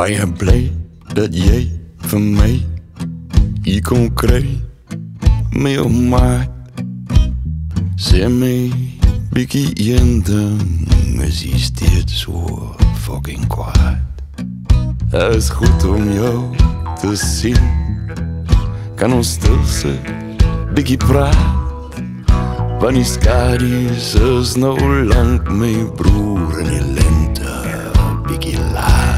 Ben je blij dat jij van mij hier kon krijgen met je maat? Zeg mij, Biggie, en dan is hij steeds zo fucking kwaad. Het is goed om jou te zien. Kan ons stil zijn, Biggie praat. Want die skadies is nou lang mijn broer en die lente, Biggie laat.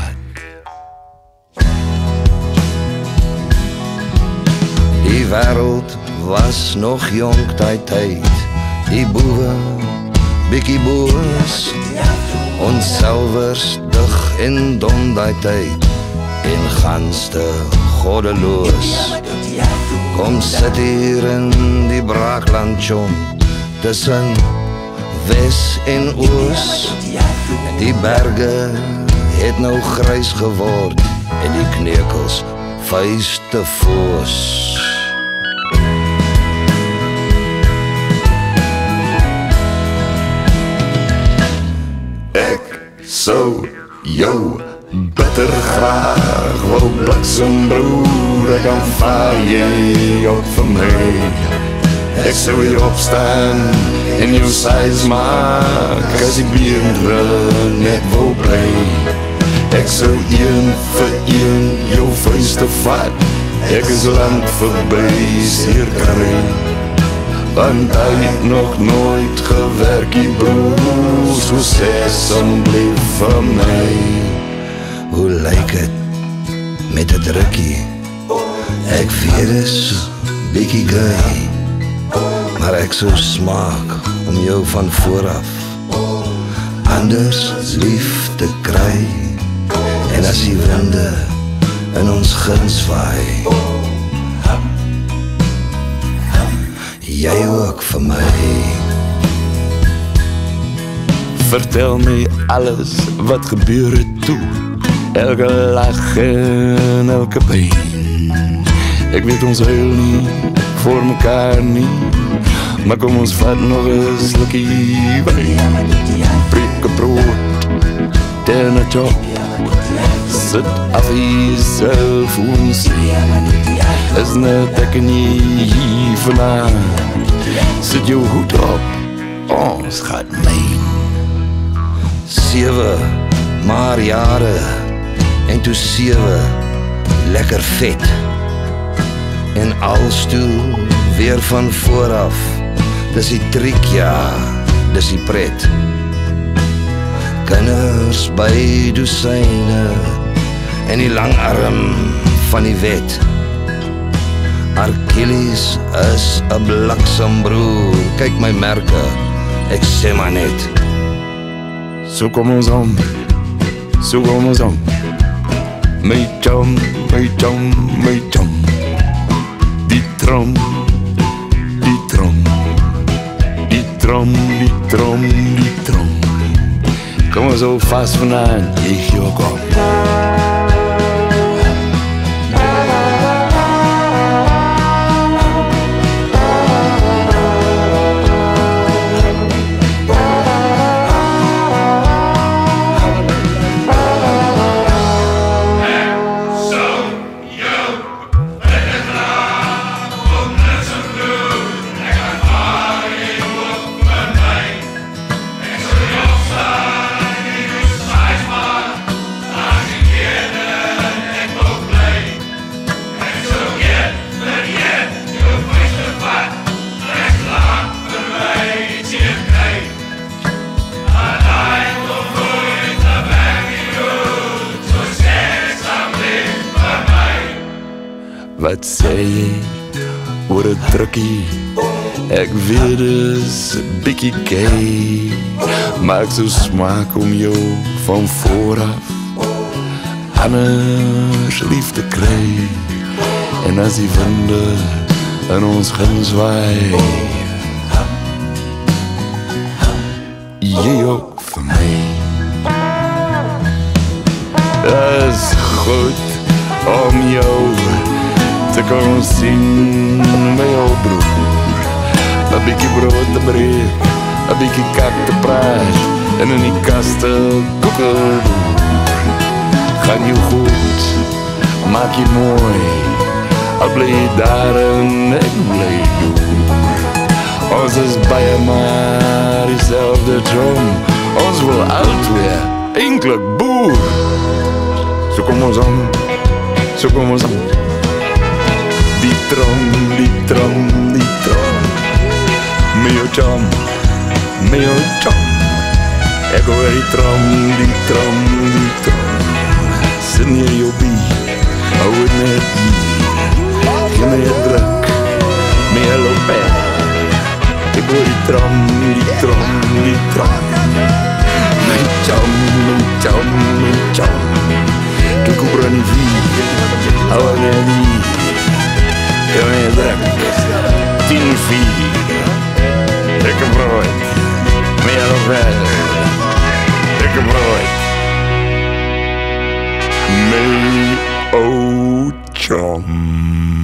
Die wereld was nog jong die tijd. Die boeven, Biggie boers, onselverstig en dom die tijd. En ganste goddeloos. Kom sit hier in die braakland, John, tussen Wes en Oos. Die berge het nou grys geword en die kneukels vuiste foos. Ek sou jou bitter graag wou bliksem broer, ek aanvaar jy op vir my. Ek sou hier opstaan en jou size maak as die beendere net wou bly. Ek sou een vir een jou vuiste vat, ek is land verby seer kry. Want hy het nog nooit gewerk, die broer, so sê asseblief vir my. Hoe lyk het met 'n drukkie? Ek weet is Biggie gay, maar ek sou smaak om jou van vooraf anders lief te kry. En as die winde in ons guns waai, jy ook vir my. Vertel my alles wat gebeur het toe, elke lach en elke pijn. Ek weet ons huil nie voor mekaar nie, maar kom ons vat nog een slukkie wijn. Breek 'n brood, ten 'n top, sit af jezelf ons is net ek en jy hier vanavond. Sit jou hoed op, ons gaat meen. 7 maar jare en toe 7 lekker vet. En als toe weer van vooraf, dis die triek, ja, dis die pret. Kinders by dosyne en die lang arm van die wet. Achilles is 'n bliksembroer, kyk my merke, ek sê maar net. So kom ons om, so kom ons om. My chum, my chum, my chum. Die trom, die trom, die trom, die trom, die trom. Kom ons hou vast vanavond, ik jou kom. Wat sê jy oor 'n drukkie? Ek weet is Biggie gay, maar ek sou smaak om jou van vooraf anders lief te kry. En as die winde in ons guns waai, jy ook vir my. Is goed om jou te kon sien met jou broer. 'n bietjie brood te breek, 'n bietjie kak te praat en in die kaste koekelboer. gaan jou goed, maak je mooi, al bly jy daar en ek bly doen. Ons is baie maar dieselfde drum, ons wil altwee eintlik boer. So kom ons aan, so kom ons aan. Die trom, die trom, die trom, met jou chum, met jou chum. Ek hoor die trom, die trom, die trom. Sit neer jou bie, hou het met die. Gee my een druk, met een lopet. Ek hoor die trom, die trom, die trom. My chum, my chum, my chum. Kijk hoe brand die vier, hou het met die. Gee my een druk, 10-4. Ek heb brood, met een lopet. Ik heb brood. Mijn oud chum.